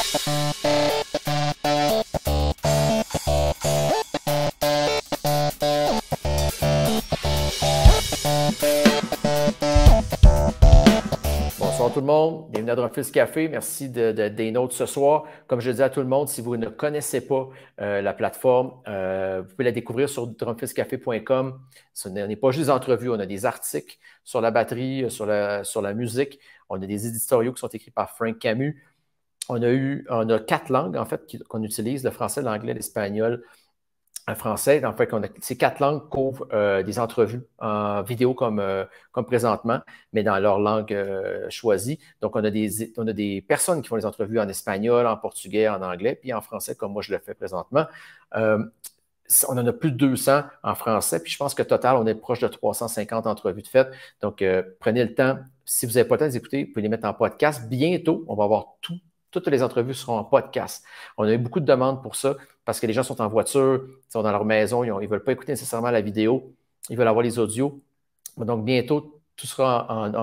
Bonsoir tout le monde, bienvenue à Drumfist Café. Merci des notes ce soir. Comme je dis à tout le monde, si vous ne connaissez pas la plateforme, vous pouvez la découvrir sur drumfistcafé.com. Ce n'est pas juste des entrevues, on a des articles sur la batterie, sur la musique. On a des éditoriaux qui sont écrits par Frank Camus. On a 4 langues en fait qu'on utilise, le français, l'anglais, l'espagnol, en français. En fait, ces 4 langues couvrent des entrevues en vidéo comme présentement, mais dans leur langue choisie. Donc, on a des personnes qui font des entrevues en espagnol, en portugais, en anglais, puis en français, comme moi je le fais présentement. On en a plus de 200 en français, puis je pense que total, on est proche de 350 entrevues de faites. Donc, prenez le temps. Si vous n'avez pas le temps de les écouter, vous pouvez les mettre en podcast. Bientôt, on va avoir toutes les entrevues seront en podcast. On a eu beaucoup de demandes pour ça parce que les gens sont en voiture, ils sont dans leur maison, ils ne veulent pas écouter nécessairement la vidéo, ils veulent avoir les audios. Donc, bientôt, tout sera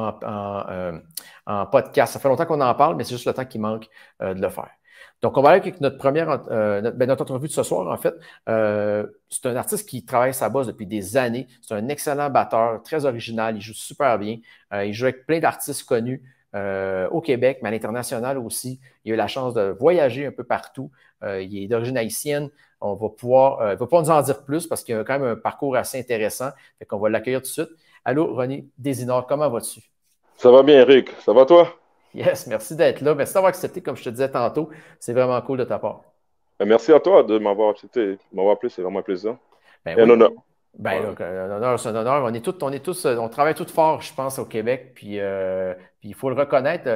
en podcast. Ça fait longtemps qu'on en parle, mais c'est juste le temps qui manque de le faire. Donc, on va aller avec notre entrevue de ce soir, en fait. C'est un artiste qui travaille sa base depuis des années. C'est un excellent batteur, très original. Il joue super bien. Il joue avec plein d'artistes connus au Québec, mais à l'international aussi. Il a eu la chance de voyager un peu partout. Il est d'origine haïtienne. Il va pouvoir nous en dire plus parce qu'il a quand même un parcours assez intéressant. Fait qu'on va l'accueillir tout de suite. Allô, Ronnie Desinor, comment vas-tu? Ça va bien, Eric. Ça va toi? Yes, merci d'être là. Merci d'avoir accepté, comme je te disais tantôt. C'est vraiment cool de ta part. Merci à toi de m'avoir accepté, de m'avoir appelé. C'est vraiment un plaisir. Ben Et un oui. honneur. Ben Ouais. là, un honneur, c'est un honneur. On travaille tous fort, je pense, au Québec. Puis il faut le reconnaître,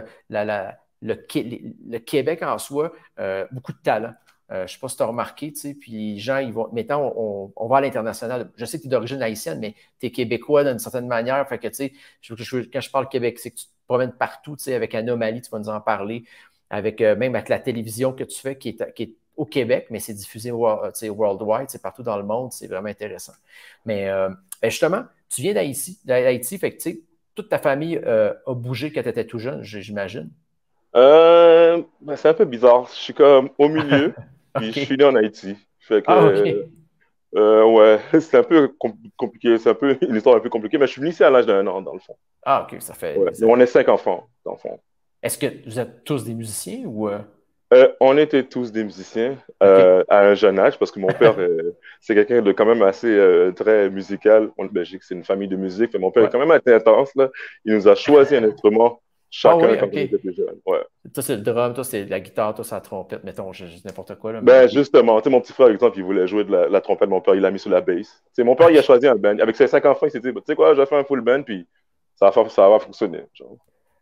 le Québec en soi, beaucoup de talent. Je ne sais pas si tu as remarqué, tu sais, puis les gens, ils vont. Maintenant, on va à l'international. Je sais que tu es d'origine haïtienne, mais tu es québécois d'une certaine manière. Fait que, tu sais, quand je parle Québec, c'est que tu te promènes partout, tu sais, avec Anomalie, tu vas nous en parler, même avec la télévision que tu fais, qui est au Québec, mais c'est diffusé worldwide, c'est partout dans le monde, c'est vraiment intéressant. Mais ben justement, tu viens d'Haïti, fait que tu sais, toute ta famille a bougé quand tu étais tout jeune, j'imagine. C'est un peu bizarre. Je suis comme au milieu, puis je suis OK. né en Haïti. Fait Ah, que, OK. ouais, c'est un peu compliqué. C'est un peu une histoire un peu compliquée, mais je suis venu ici à l'âge d'un an, dans le fond. Ah, OK, Ouais. Mais on est 5 enfants, dans le fond. Est-ce que vous êtes tous des musiciens ou On était tous des musiciens OK. à un jeune âge parce que mon père, c'est quelqu'un de quand même assez très musical. En Belgique, c'est une famille de musique. Mais mon père est Ouais. quand même assez intense, là. Il nous a choisi un instrument Ah chacun oui, quand OK. on était plus jeune. Ouais. Toi, c'est le drum, toi, c'est la guitare, toi, c'est la trompette, mettons, je dis n'importe quoi, là, mais Ben OK. justement, tu sais, mon petit frère, par exemple, il voulait jouer de la trompette. Mon père, il l'a mis sur la bass. Tu sais, mon père, il a OK. choisi un band. Avec ses 5 enfants, il s'est dit, tu sais quoi, je vais faire un full band, puis ça va fonctionner. Genre.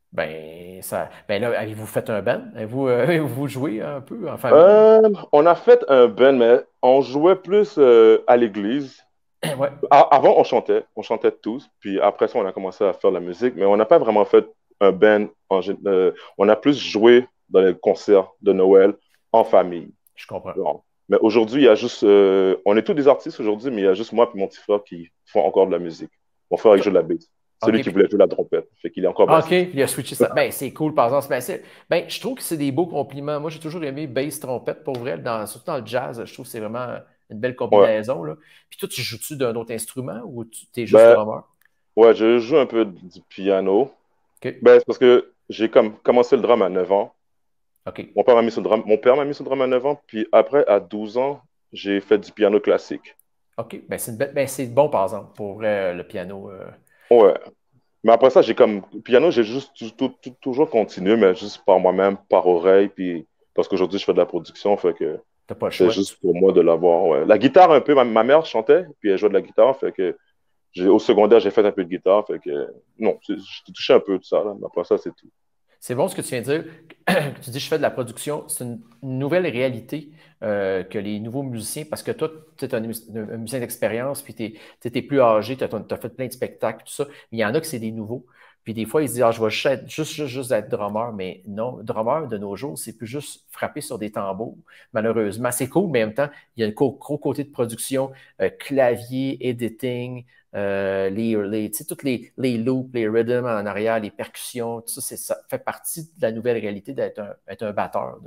Ben là, avez-vous fait un band? Avez-vous joué un peu en famille? On a fait un band, mais on jouait plus à l'église. Ouais. Avant, on chantait tous, puis après ça, on a commencé à faire de la musique, mais on n'a pas vraiment fait un band. On a plus joué dans les concerts de Noël en famille. Je comprends. Genre. Mais aujourd'hui, il y a juste, on est tous des artistes aujourd'hui, mais il y a juste moi et mon petit frère qui font encore de la musique. Mon frère, il joue de la basse. OK, Celui qui voulait jouer la trompette, fait qu'il est encore OK, bassiste. il a switché ça. Ben, c'est cool, par exemple. Je trouve que c'est des beaux compliments. Moi, j'ai toujours aimé bass trompette pour vrai, surtout dans le jazz. Je trouve que c'est vraiment une belle Ouais. combinaison, là. Puis toi, tu joues-tu d'un autre instrument ou tu es juste Ben, drummer? ouais, je joue un peu du piano. OK, Ben, c'est parce que j'ai comme commencé le drum à 9 ans. OK. Mon père m'a mis sur le drum à 9 ans, puis après, à 12 ans, j'ai fait du piano classique. OK. C'est bon, par exemple, pour vrai, le piano. Ouais. Mais après ça, piano, j'ai juste toujours continué, mais juste par moi-même, par oreille, puis parce qu'aujourd'hui, je fais de la production, fait que T'as pas le c'est choix. juste pour moi de l'avoir. Ouais. La guitare, un peu, ma mère chantait, puis elle jouait de la guitare, fait que au secondaire, j'ai fait un peu de guitare, fait que non, j'ai touché un peu de ça, là, mais après ça, c'est tout. C'est bon ce que tu viens de dire. Tu dis, je fais de la production. C'est une nouvelle réalité que les nouveaux musiciens, parce que toi, tu es un musicien d'expérience, puis tu es plus âgé, tu as fait plein de spectacles, tout ça. Mais il y en a que c'est des nouveaux. Puis des fois, ils se disent, ah, je vais juste être drummer. Mais non, drummer de nos jours, c'est plus juste frapper sur des tambours, malheureusement. C'est cool, mais en même temps, il y a un gros côté de production, clavier, editing, tu sais, toutes les loops, les rhythms en arrière, les percussions, tout ça, ça fait partie de la nouvelle réalité d'être un batteur de nos jours.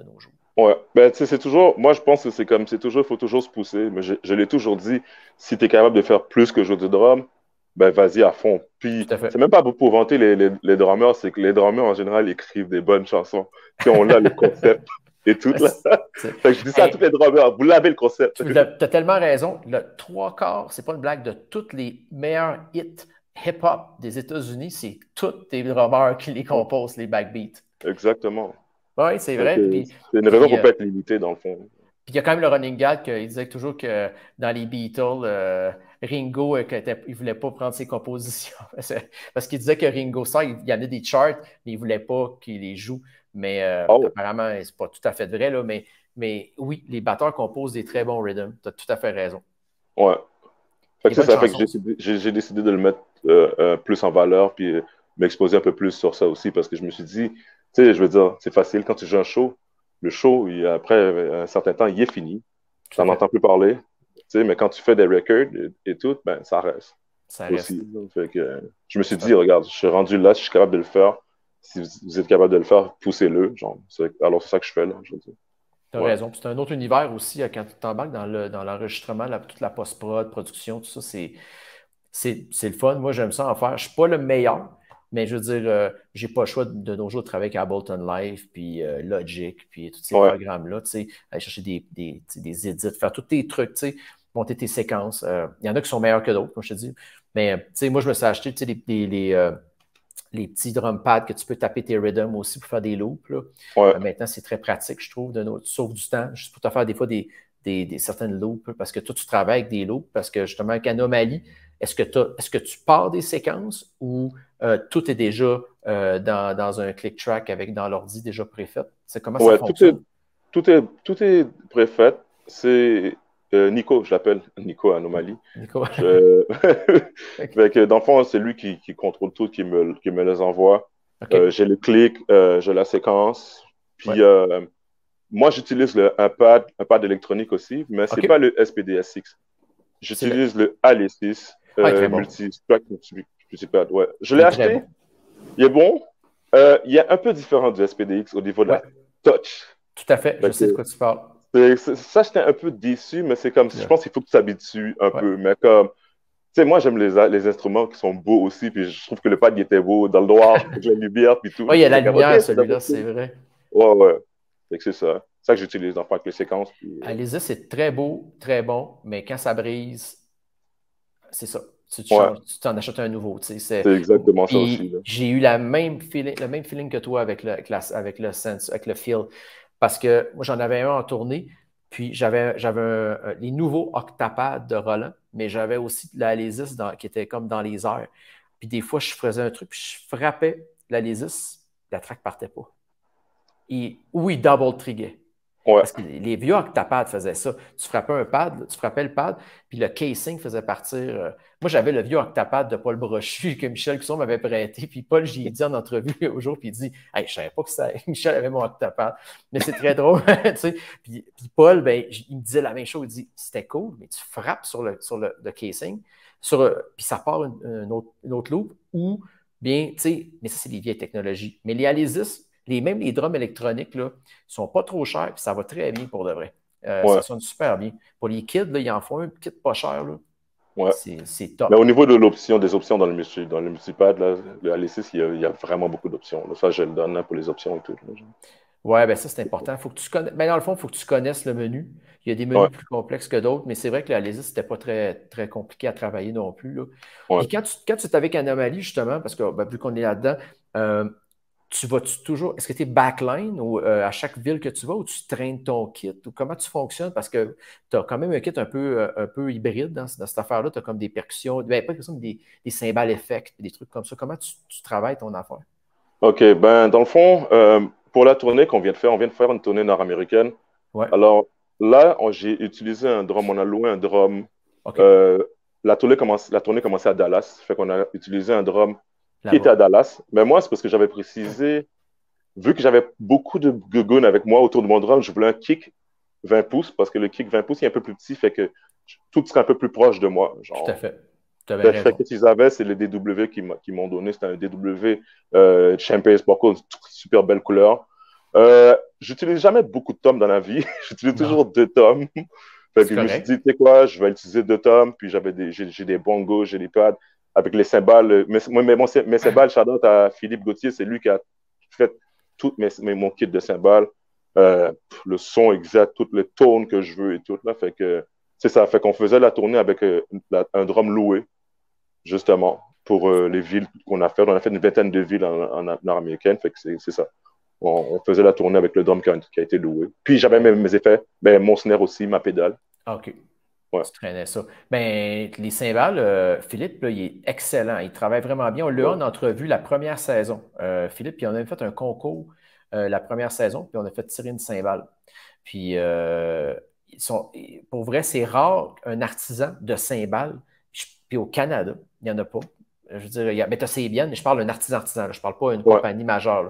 Ouais, ben, tu sais, c'est toujours, moi je pense que c'est comme, c'est toujours, il faut toujours se pousser, mais je l'ai toujours dit, si tu es capable de faire plus que jouer du drum, ben vas-y à fond. Puis, Tout à c'est fait. même pas pour vanter les drummers, c'est que les drummers en général écrivent des bonnes chansons. Tu sais, on a le concept et tout, là. Fait que je dis ça à tous Hey, les drummers, vous l'avez le concept. tu as tellement raison. Le trois quarts, c'est pas une blague, de tous les meilleurs hits hip-hop des États-Unis, c'est tous des drummers qui les Ouais, composent, les backbeats. exactement. Oui, c'est Fait vrai. que Puis, c'est une raison puis, pour pas être limité, dans le fond. puis il y a quand même le running gag qu'il disait toujours que dans les Beatles, Ringo, il ne voulait pas prendre ses compositions. Parce qu'il disait que Ringo Starr, il y en a des charts, mais il ne voulait pas qu'il les joue. Mais Oh, apparemment, c'est pas tout à fait vrai, là, mais oui, les batteurs composent des très bons rhythms. Tu as tout à fait raison. ouais. Fait Des que c'est bonnes ça, fait que chansons aussi. j'ai décidé de le mettre plus en valeur, puis m'exposer un peu plus sur ça aussi, parce que je me suis dit, tu sais, je veux dire, c'est facile quand tu joues un show, le show, après un certain temps, il est fini, Tout tu à n'en fait. entends plus parler, tu sais, mais quand tu fais des records et tout, ben ça reste Ça reste. aussi. Fait que je me suis dit, regarde, je suis rendu là, si je suis capable de le faire, si vous êtes capable de le faire, poussez-le, genre, alors c'est ça que je fais là, je veux dire. Tu as Ouais, raison. Puis c'est un autre univers aussi quand tu t'embarques dans l'enregistrement, toute la post-prod, production, tout ça, c'est le fun. Moi, j'aime ça en faire. Je ne suis pas le meilleur, mais je veux dire, j'ai pas le choix de nos jours de travailler avec Ableton Live, puis Logic, puis tous ces ouais, programmes-là, tu sais, aller chercher tu sais, des edits, faire tous tes trucs, tu sais, monter tes séquences. Il y en a qui sont meilleurs que d'autres, comme je te dis. Mais, tu sais, moi, je me suis acheté, tu sais, les petits drum pads que tu peux taper tes rhythms aussi pour faire des loops, là. ouais. Maintenant, c'est très pratique, je trouve, tu sauves du temps, juste pour te faire des fois certaines loops, parce que toi, tu travailles avec des loops, parce que justement, avec Anomaly, est-ce que tu pars des séquences ou tout est déjà dans un click track dans l'ordi déjà préfait? C'est comment ça Ouais, fonctionne? tout est préfet. C'est Nico, je l'appelle Nico Anomalie. Nico? Je... OK. Fait que, dans le fond, c'est lui qui contrôle tout, qui me les envoie. OK. J'ai le clic, j'ai la séquence. Ouais. Puis moi, j'utilise un pad électronique aussi, mais c'est pas OK. le SPDS6. C'est le. J'utilise le ALE6 Ah, il est très bon. multi-track multipad. Ouais. Je Il l'ai est très acheté, bon. il est bon. Il est un peu différent du SPDX au niveau de la Ouais, touch. tout à fait. Je Fait sais de que quoi tu parles. ça, j'étais un peu déçu, mais c'est comme, je Yeah. pense qu'il faut que tu t'habitues un Ouais. peu. Mais comme, tu sais, moi, j'aime les instruments qui sont beaux aussi, puis je trouve que le pad, il était beau, dans le noir, avec la lumière, puis tout. Oui, il y a la J'étais comme, OK, lumière, c'est celui-là, d'abord c'est cool. vrai. Ouais, ouais. Fait que c'est ça. C'est ça que j'utilise dans avec les séquences. Puis, Alysa, c'est très beau, très bon, mais quand ça brise, c'est ça. Tu te ouais, changes, tu t'en achètes un nouveau. Tu sais, c'est exactement ça aussi, là. puis j'ai eu le même feeling que toi avec le sense, avec le feel. Parce que moi, j'en avais un en tournée, puis j'avais les nouveaux octapads de Roland, mais j'avais aussi de la Alesis qui était comme dans les airs. Puis des fois, je faisais un truc, puis je frappais l'Alesis, la track partait pas. Oui, double triguait. Ouais, Parce que les vieux octapads faisaient ça. Tu frappais un pad, tu frappais le pad, puis le casing faisait partir. Moi, j'avais le vieux octapad de Paul Brochu que Michel Cusson m'avait prêté. Puis Paul, j'ai dit en entrevue au jour, puis il dit hey, je savais pas que Michel avait mon octapad. Mais c'est très drôle. Tu sais. Puis Paul, ben, il me disait la même chose. Il dit c'était cool, mais tu frappes sur le casing, puis ça part une autre loupe, ou bien, tu sais, mais ça, c'est les vieilles technologies. Mais les Alesis, même les drums électroniques, là, sont pas trop chers, puis ça va très bien pour de vrai. Ça ouais, sonne super bien. Pour les kids, là, ils en font un kit pas cher. Là. ouais. C'est Mais top. au niveau de des options dans le multipad, là, le ALE6, il y a vraiment beaucoup d'options, là. Ça, je le donne, hein, pour les options et tout, là. Ouais, ben ça, c'est important. Faut que tu connaisses, ben dans le fond, il faut que tu connaisses le menu. Il y a des Ouais, menus plus complexes que d'autres, mais c'est vrai que la Lazy, c'était pas très, très compliqué à travailler non plus. Là. ouais. Puis quand tu es avec Anomaly, justement, parce que ben, vu qu'on est là-dedans, euh, tu vas-tu toujours. Est-ce que tu es backline ou à chaque ville que tu vas ou tu traînes ton kit ou comment tu fonctionnes? Parce que tu as quand même un kit un peu hybride dans cette affaire-là. Tu as comme des percussions, ben, pas des percussions, mais des cymbales effects, des trucs comme ça. Comment tu travailles ton affaire? OK, ben, dans le fond, pour la tournée on vient de faire une tournée nord-américaine. Ouais. Alors là, j'ai utilisé un drum, on a loué un drum. OK. Euh, la tournée commençait à Dallas, fait qu'on a utilisé un drum qui était Là-bas. à Dallas. Mais moi, c'est parce que j'avais précisé, vu que j'avais beaucoup de gugun avec moi autour de mon drum, je voulais un kick 20 pouces, parce que le kick 20 pouces il est un peu plus petit, fait que tout serait un peu plus proche de moi. Tout à Genre. fait. Tu avais Fait raison. que qu'ils avaient, c'est les DW qui m'ont donné. C'était un DW Champagne Sparkle, une super belle couleur. j'utilise jamais beaucoup de tomes dans la vie. J'utilise Non, toujours 2 tomes. Fait c'est que je me suis correct. dit, tu sais quoi, je vais utiliser 2 tomes, puis j'ai des bongos, j'ai des pads avec les cymbales. Mes cymbales, shout-out à Philippe Gauthier, c'est lui qui a fait tout mon kit de cymbales, le son exact, toutes les tones que je veux et tout. Là, fait que c'est ça. Fait qu'on faisait la tournée avec un drum loué, justement, pour les villes qu'on a fait. On a fait une vingtaine de villes en nord-américaine. Fait que c'est ça. On faisait la tournée avec le drum qui a été loué. Puis j'avais mes effets, ben, mon snare aussi, ma pédale. Ah, OK. Ouais. Tu traînais ça. Ben, les cymbales, Philippe, là, il est excellent. Il travaille vraiment bien. On l'a eu Ouais. en entrevue la première saison. Philippe, puis on a même fait un concours la première saison, puis on a fait tirer une cymbale. Puis, pour vrai, c'est rare un artisan de cymbales. Puis au Canada, il n'y en a pas. Je veux dire, mais tu as Seibian, mais je parle d'un artisan, là. Je ne parle pas d'une Ouais. compagnie majeure, là.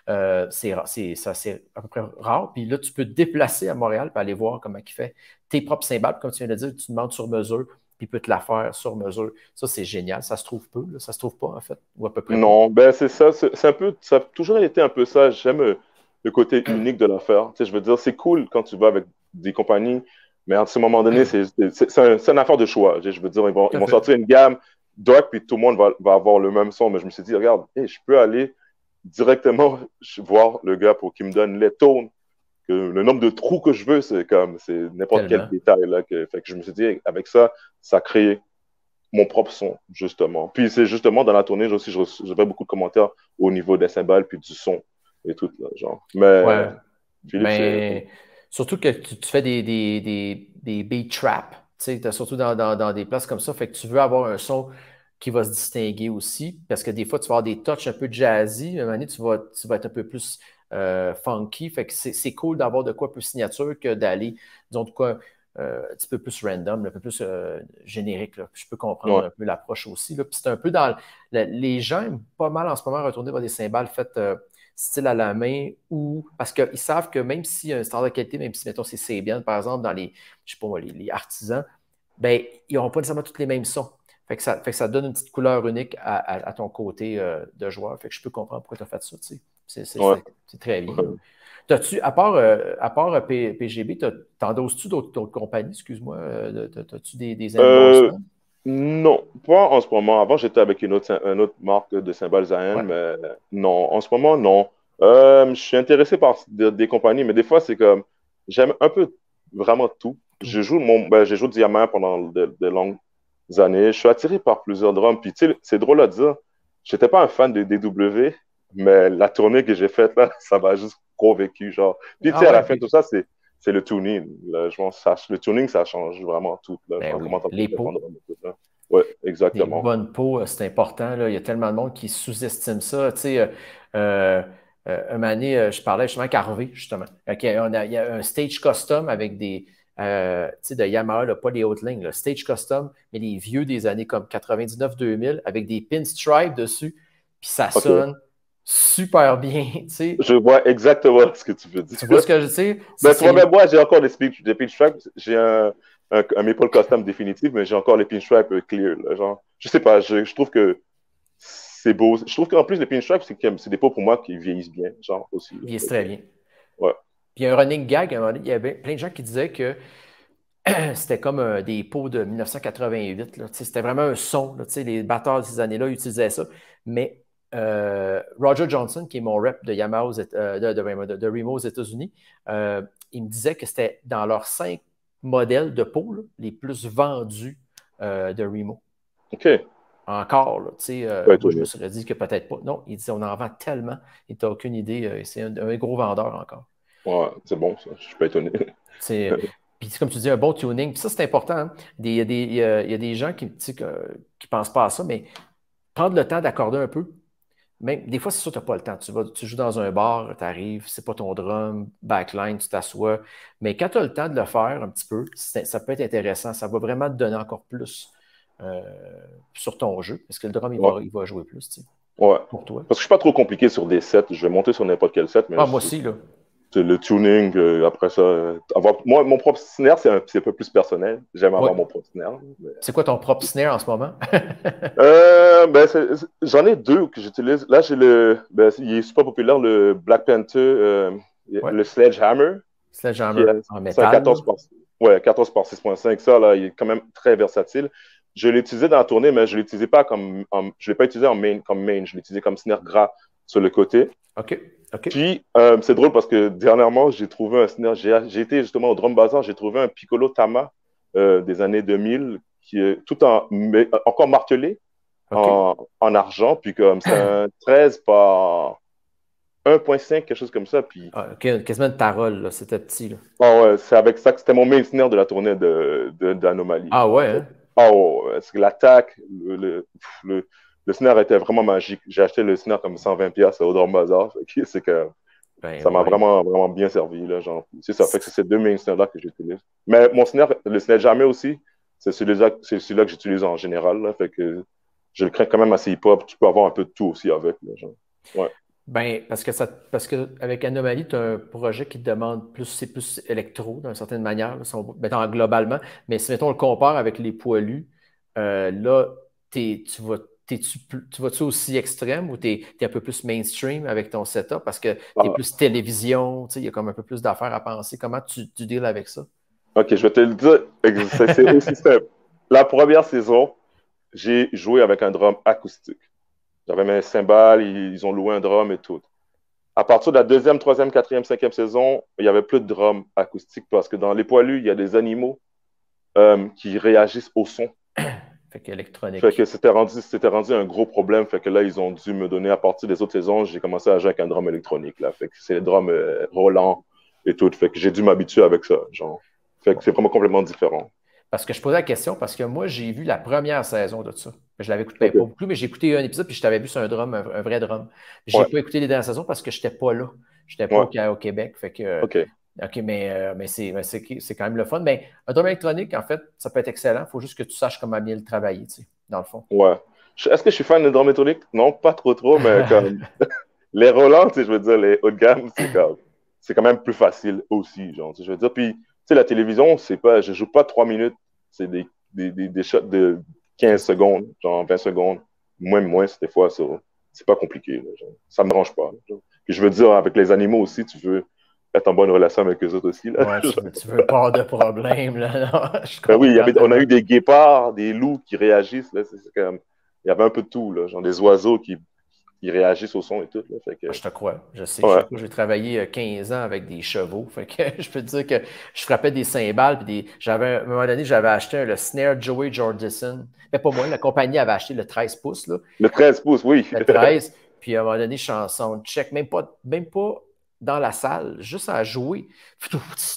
C'est à peu près rare. Puis là, tu peux te déplacer à Montréal pour aller voir comment il fait tes propres cymbales. Comme tu viens de dire, tu demandes sur mesure, puis il peut te la faire sur mesure. Ça, c'est génial. Ça se trouve peu, là. Ça se trouve pas, en fait, ou à peu près pas. Non, ben c'est ça. C'est un peu, ça a toujours été un peu ça. J'aime le côté unique de l'affaire. Tu sais, je veux dire, c'est cool quand tu vas avec des compagnies, mais à ce moment donné, c'est une affaire de choix. Je veux dire, Tout ils à vont fait. sortir une gamme dark, puis tout le monde va avoir le même son. Mais je me suis dit, regarde, hey, je peux aller directement voir le gars pour qu'il me donne les tones. Que le nombre de trous que je veux, c'est n'importe quel Tellement. détail là. Fait que je me suis dit, avec ça, ça crée mon propre son, justement. Puis c'est justement dans la tournée, aussi, je recevais beaucoup de commentaires au niveau des cymbales puis du son et tout, là, genre. Mais Ouais. Philippe, c'est... Ben, surtout que tu fais des beat traps. Tu sais, surtout dans des places comme ça. Fait que tu veux avoir un son qui va se distinguer aussi. Parce que des fois, tu vas avoir des touches un peu jazzy. À un moment donné, tu vas être un peu plus funky. Fait que c'est cool d'avoir de quoi un peu signature que d'aller, disons, de quoi un petit peu plus random, un peu plus générique, là. Je peux comprendre Ouais, un peu l'approche aussi, là. Puis c'est un peu dans. Les gens aiment pas mal en ce moment retourner vers des cymbales faites style à la main ou parce qu'ils savent que même s'il y a un standard de qualité, même si, mettons, c'est Seibian, par exemple, dans les, je sais pas moi, les artisans, ben, ils n'auront pas nécessairement tous les mêmes sons. Fait que ça donne une petite couleur unique à ton côté de joueur. Fait que je peux comprendre pourquoi tu as fait ça, tu sais. ouais. C'est très bien, là. T'as-tu, à part PGB, t'endosses-tu d'autres compagnies, excuse-moi? T'as-tu des Euh, endorsements? non, pas en ce moment. Avant, j'étais avec une autre marque de cymbales Zayn, Ouais. mais non, en ce moment, non. Je suis intéressé par des compagnies, mais des fois, c'est comme, j'aime un peu vraiment tout. Tout. J'ai joué du Yamaha pendant de longues années. Je suis attiré par plusieurs drums. Puis, tu sais, c'est drôle à dire, j'étais pas un fan de DW, mais la tournée que j'ai faite là, ça m'a juste convaincu, genre. Puis, tu Ah sais, à la ouais, fin, tout ça, c'est le tuning. Là, je pense, le tuning, ça change vraiment tout, là, ben genre, oui. comment tu Les appliques ton pots. drum et tout, là. Ouais, Des exactement. bonnes peaux, c'est important, là. Il y a tellement de monde qui sous-estime ça. Tu sais, euh, un moment donné, je parlais justement avec Harvey, justement. Ok, il y a un stage custom avec des, tu sais, de Yamaha, là, pas les hautes lignes, là, stage custom, mais les vieux des années comme 99-2000 avec des pinstripes dessus, puis ça OK. sonne super bien, tu sais. Je vois exactement ce que tu veux dire. Tu vois ce que je sais? Mais tu C'est vois, même les... moi, j'ai encore des pinstripes. J'ai un Maple Custom définitif, mais j'ai encore les pinstripes clear, là, genre. Je sais pas, je trouve que c'est beau. Je trouve qu'en plus, les pinstripes, c'est des peaux pour moi qui vieillissent bien, genre, aussi, là. Ils est Fait très que, bien. ouais. Puis il y a un running gag, à un moment donné, il y avait plein de gens qui disaient que c'était comme des pots de 1988, là. Tu sais, c'était vraiment un son, là. Tu sais, les batteurs de ces années-là utilisaient ça. Mais Roger Johnson, qui est mon rep de Yamaha de Remo aux États-Unis, il me disait que c'était dans leurs 5 modèles de pots là, les plus vendus de Remo. OK. Encore, là, tu sais, Pas moi, je me étonné. serais dit que peut-être pas. Non, il dit on en vend tellement, et tu n'as aucune idée. C'est un gros vendeur encore. Ouais, c'est bon, ça. Je suis pas étonné. Puis, comme tu dis, un bon tuning. Puis ça, c'est important, hein. Il y a des gens qui ne pensent pas à ça, mais prendre le temps d'accorder un peu. Même, des fois, c'est sûr que tu n'as pas le temps. Tu joues dans un bar, tu arrives, c'est pas ton drum, backline, tu t'assois. Mais quand tu as le temps de le faire un petit peu, ça peut être intéressant. Ça va vraiment te donner encore plus euh, sur ton jeu. Parce que le drum, Ouais, il va jouer plus, tu sais, ouais. pour toi. Parce que je suis pas trop compliqué sur des sets. Je vais monter sur n'importe quel set, mais Ah, moi aussi, là. c'est le tuning, après ça, moi, mon propre snare, c'est un peu plus personnel. J'aime Ouais. avoir mon propre snare. Mais... C'est quoi ton propre snare en ce moment? Ben, j'en ai deux que j'utilise. Là, il est super populaire, le Black Panther Ouais. Le Sledgehammer, qui Sledgehammer est, en c'est un métal. 14 par, ouais, 14 par 6.5. Ça, là, il est quand même très versatile. Je l'ai utilisé dans la tournée, mais je ne l'utilisais pas je l'ai pas utilisé comme main. Je l'ai utilisé comme snare gras sur le côté. OK. OK. Puis, c'est drôle parce que dernièrement, j'ai trouvé un snare. J'ai été justement au Drum Bazaar, j'ai trouvé un Piccolo Tama des années 2000 qui est encore martelé OK. en argent. Puis, comme c'est un 13 par 1.5, quelque chose comme ça. Puis, Ah, OK, quasiment une parole, là. C'était petit, là. ah ouais, c'est avec ça que c'était mon main snare de la tournée d'Anomalie. Ah Genre. ouais, hein? Ah ouais, c'est que l'attaque, le snare était vraiment magique. J'ai acheté le snare comme 120$ au Drum Bazaar. C'est que Ben ça m'a ouais. vraiment, vraiment bien servi. Là, genre. C'est ça. Fait que c'est ces deux main snares-là que j'utilise. Mais mon snare, le snare jamais aussi, c'est celui-là que j'utilise en général. Là. Fait que je le crains quand même assez hip-hop. Tu peux avoir un peu de tout aussi avec. Là, genre. Ouais. Ben, parce que avec Anomaly, tu as un projet qui te demande plus, c'est plus électro, d'une certaine manière, là, mettons, globalement. Mais si, mettons, on le compare avec les poilus, là, tu vas-tu aussi extrême ou t'es un peu plus mainstream avec ton setup parce que tu es Ah, plus télévision, tu sais, il y a comme un peu plus d'affaires à penser. Comment tu deals avec ça? ok, je vais te le dire. C'est aussi simple. La première saison, j'ai joué avec un drum acoustique. J'avais mes cymbales, ils ont loué un drum et tout. À partir de la deuxième, troisième, quatrième, cinquième saison, il n'y avait plus de drum acoustique parce que dans les poilus, il y a des animaux qui réagissent au son. Fait Fait qu'électronique. que c'était rendu un gros problème. Fait que là, ils ont dû me donner, à partir des autres saisons, j'ai commencé à jouer avec un drum électronique. Là. Fait que c'est le drum Roland et tout. Fait que j'ai dû m'habituer avec ça. Genre. Fait que Bon. c'est vraiment complètement différent. Parce que je posais la question parce que moi, j'ai vu la première saison de ça. Je l'avais écouté, ben, pas OK. beaucoup, mais j'ai écouté un épisode puis je t'avais vu sur un drum, un vrai drum. J'ai Ouais. pas écouté les dernières saisons parce que j'étais pas là. J'étais pas Ouais. au Québec. Fait que, OK. OK, mais c'est quand même le fun. Mais un drum électronique, en fait, ça peut être excellent. Il faut juste que tu saches comment bien le travailler, tu sais, dans le fond. Ouais. Est-ce que je suis fan de drum électronique? Non, pas trop trop, mais comme les Roland, tu sais, je veux dire, les haut de gamme, c'est quand même plus facile aussi, genre, tu sais, je veux dire. Puis, tu sais, la télévision, je joue pas 3 minutes, c'est des shots de 15 secondes, genre 20 secondes, moins, des fois, c'est pas compliqué, là, genre. Ça me dérange pas, là, genre. Puis, je veux dire, avec les animaux aussi, tu veux être en bonne relation avec eux autres aussi, là. Ouais, tu veux pas de problème, là. Non, je Ben oui, comprends on a tellement. eu des guépards, des loups qui réagissent, là, il y avait un peu de tout, là, genre des oiseaux qui réagissent au son et tout, là, fait que, Ah, je te crois. Je sais. ouais. J'ai travaillé 15 ans avec des chevaux. Fait que je peux te dire que je frappais des cymbales. À un moment donné, j'avais acheté le snare Joey Jordison. Mais pas moi, la compagnie avait acheté le 13 pouces, là, Le 13 pouces, oui. le 13. Puis à un moment donné, je suis en soundcheck, même pas dans la salle, juste à jouer. Puis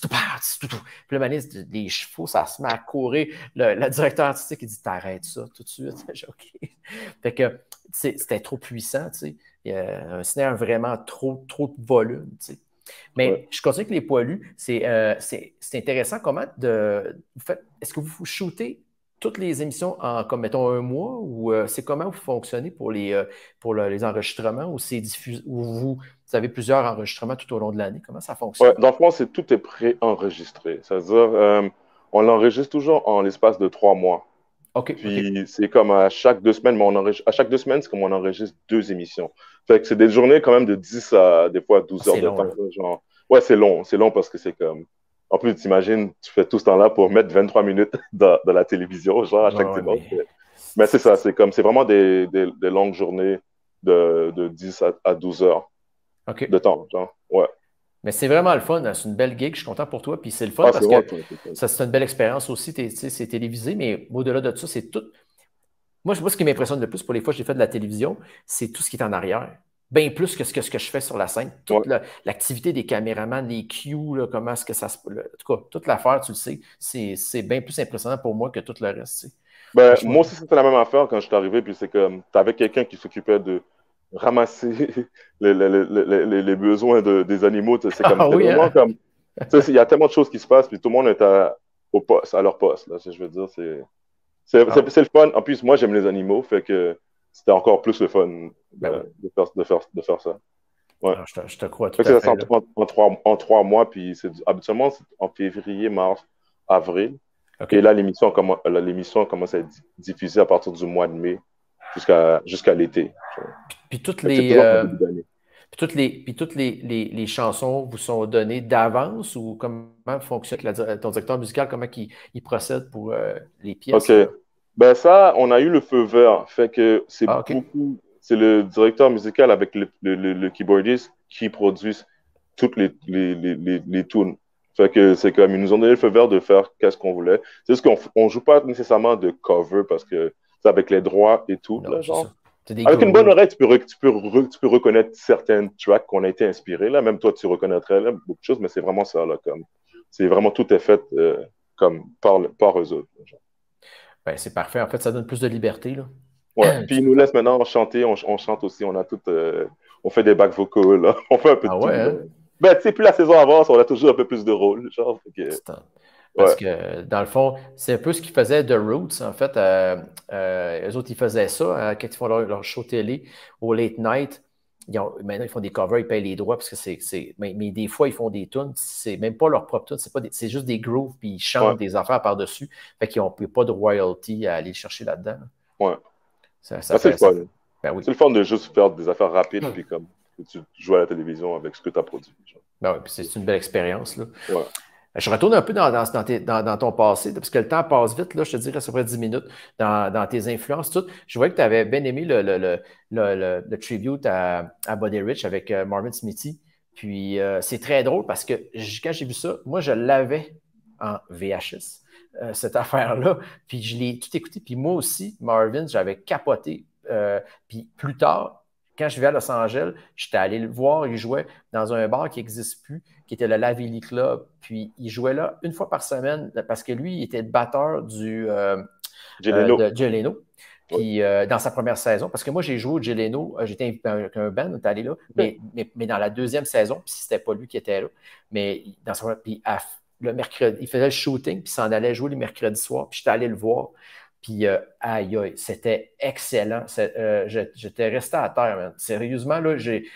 le moment donné, les chevaux, ça se met à courir. Le directeur artistique, il dit t'arrêtes ça tout de suite. J'ai OK. Fait que c'était trop puissant, tu sais. Il y a un snare vraiment trop de volume, tu sais. Ouais. Mais je continue que les poilus, c'est intéressant comment est-ce que vous shootez toutes les émissions en, comme mettons, un mois ou c'est comment vous fonctionnez pour les enregistrements ou c'est diffusé ou vous avez plusieurs enregistrements tout au long de l'année? Comment ça Ouais, fonctionne? dans le fond, tout est pré-enregistré. C'est-à-dire, on l'enregistre toujours en l'espace de 3 mois. OK, OK. Puis c'est comme à chaque 2 semaines, mais à chaque 2 semaines, c'est comme on enregistre 2 émissions. Fait que c'est des journées quand même de 10 à des fois Ah, 12 heures c'est de long, temps, là. là, genre. Ouais, c'est long. C'est long parce que c'est comme. En plus, t'imagines, tu fais tout ce temps-là pour mettre 23 minutes dans la télévision, genre à Ouais, chaque ouais, dimanche. mais Mais c'est ça, c'est vraiment des longues journées de 10 à 12 heures OK. de temps, genre. Ouais. Mais c'est vraiment le fun, hein. C'est une belle gig, je suis content pour toi. Puis c'est le fun Ah, parce c'est vrai, que c'est cool. ça, c'est une belle expérience aussi. Tu sais, c'est télévisé, mais au-delà de ça, c'est tout. Moi, ce qui m'impressionne le plus pour les fois que j'ai fait de la télévision, c'est tout ce qui est en arrière. Bien plus que ce que je fais sur la scène. Toute Ouais. l'activité des caméramans, les cues, là, comment est-ce que ça se. En tout cas, toute l'affaire, tu le sais, c'est bien plus impressionnant pour moi que tout le reste. Tu sais. Ben, Franchement. moi aussi, c'était la même affaire quand je suis arrivé, puis c'est comme, t'avais quelqu'un qui s'occupait de ramasser les besoins des animaux. C'est comme, Ah c'était oui, vraiment hein? comme, tu sais, il y a tellement de choses qui se passent, puis tout le monde est au poste, à leur poste, là, je veux dire, Ah, c'est le fun. En plus, moi, j'aime les animaux, fait que c'était encore plus le fun ben oui. de faire ça. Ouais. Ah, je te crois Fait tout que à c'est fait, là. en 3 mois, puis habituellement, c'est en février, mars, avril. OK. Et là, l'émission commence à être diffusée à partir du mois de mai jusqu'à l'été. Puis toutes Fait que c'est les. toujours en début d'année. Puis toutes les chansons vous sont données d'avance ou comment fonctionne ton directeur musical, comment il procède pour les pièces? OK. Ben ça, on a eu le feu vert. Fait que c'est Ah, OK. beaucoup, c'est le directeur musical avec le keyboardiste qui produisent toutes les tunes. Fait que c'est comme, ils nous ont donné le feu vert de faire qu'est-ce qu'on voulait. C'est juste qu'on joue pas nécessairement de cover parce que c'est avec les droits et tout, Non, là, c'est genre. ça. C'est des Avec une bonne grooves. oreille, tu peux reconnaître certaines tracks qu'on a été inspirés, là. Même toi, tu reconnaîtrais, là, beaucoup de choses, mais c'est vraiment ça, là, comme, c'est vraiment tout est fait, comme, par eux autres, genre. Ben, c'est parfait. En fait, ça donne plus de liberté, là. Ouais. Puis Tu ils peux nous faire. laissent maintenant chanter, on chante aussi, on a tout, on fait des back vocals, là. On fait un peu de Ah tout, ouais, là. hein? Ben, tu sais, plus la saison avance, on a toujours un peu plus de rôle, genre. Parce Ouais. que, dans le fond, c'est un peu ce qu'ils faisaient The Roots, en fait. Eux autres, ils faisaient ça quand ils font leur show télé au late night. Maintenant, ils font des covers, ils payent les droits parce que mais des fois, ils font des tunes. C'est même pas leur propre tune, c'est juste des grooves, puis ils Ouais. chantent des affaires par-dessus. Fait qu'ils n'ont pas de royalty à aller le chercher là-dedans. Ouais. Ça Ben, c'est le fait, ça fun. fait. Ben oui. C'est le fun de juste faire des affaires rapides, puis comme, que tu joues à la télévision avec ce que tu as produit, genre. Ben oui, puis c'est une belle expérience, là. Ouais. Je retourne un peu dans ton passé, parce que le temps passe vite, là, je te dirais, ça ferait 10 minutes, dans tes influences, tout. Je voyais que tu avais bien aimé le tribute à Buddy Rich avec Marvin Smithy. Puis c'est très drôle parce que quand j'ai vu ça, moi, je l'avais en VHS, cette affaire-là. Puis je l'ai tout écouté. Puis moi aussi, Marvin, j'avais capoté. Puis plus tard, quand je vivais à Los Angeles, j'étais allé le voir, il jouait dans un bar qui n'existe plus, qui était le Lavilly Club. Puis il jouait là une fois par semaine parce que lui, il était le batteur Jay Leno. de Jay Leno. Ouais. Puis dans sa première saison, parce que moi j'ai joué au Jay Leno, j'étais invité avec un band, on est allé là, OK. mais dans la deuxième saison, puis c'était pas lui qui était là, mais puis le mercredi, il faisait le shooting, puis s'en allait jouer le mercredi soir, puis j'étais allé le voir. Puis, aïe, aïe, c'était excellent. J'étais resté à terre, man. Sérieusement, là,